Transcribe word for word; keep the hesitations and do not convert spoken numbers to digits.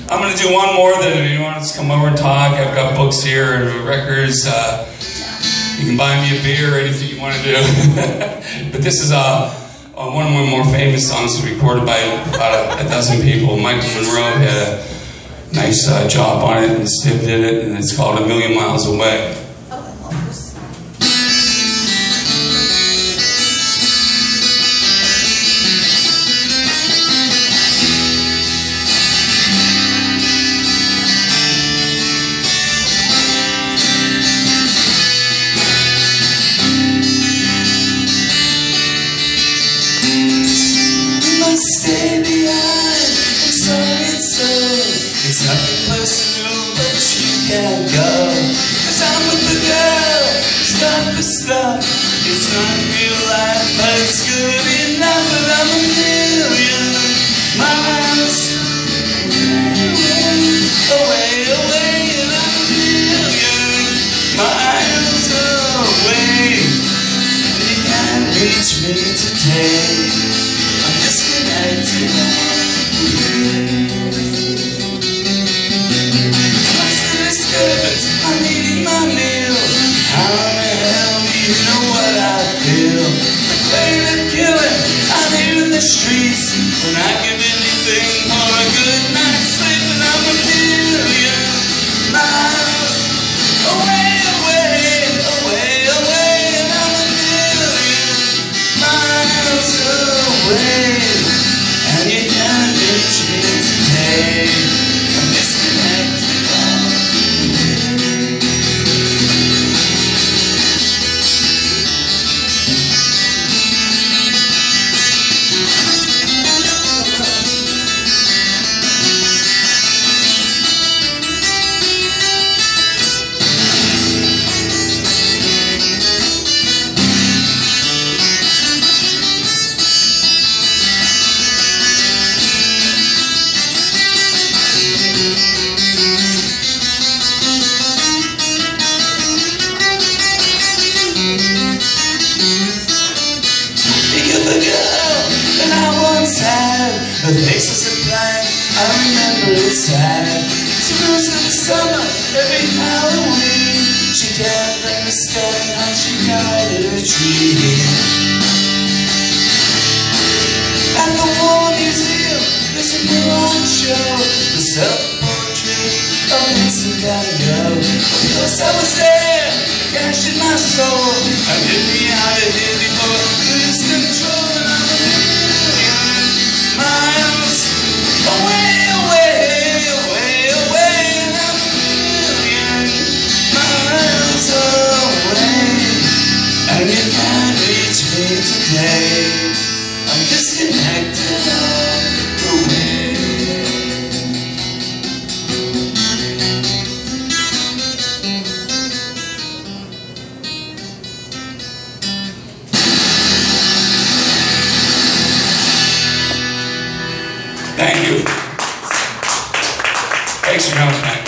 I'm going to do one more. Then if you want to come over and talk, I've got books here and records. Uh, you can buy me a beer or anything you want to do. But this is uh, uh, one of my more famous songs recorded by about a, a dozen people. Michael Monroe had a nice uh, job on it, and Steve did it, and it's called A Million Miles Away. Stay behind, I'm sorry it's so. It's nothing personal, but you can't go. Cause I'm with the girl, it's not the stuff. It's not real life, but it's good enough. But I'm a million miles away, away. And I'm a million miles away. And you can't reach me today. What's the disturbance? I'm eating my meal. How the hell do you know what I feel? The pain of killing out here in the streets. When I give anything for a good night's sleep. And I'm a million miles away, away, away, away. And I'm a million miles away. And you can't reach me today. I'm disconnected all the way. The girl that I once had, her face was a blank, I remember it sad. She goes to the summer every Halloween. She can't understand how she guided a tree. At the War Museum, there's a mirror show, the self-portrait of Vincent Van Gogh. Because I was there, cash in my soul, I did me out of here before I lose control. And I'm a million miles away, away, away, away. And I'm a million miles away. And you can't reach me today. I'm disconnected all the way. Thank you. Thanks for coming.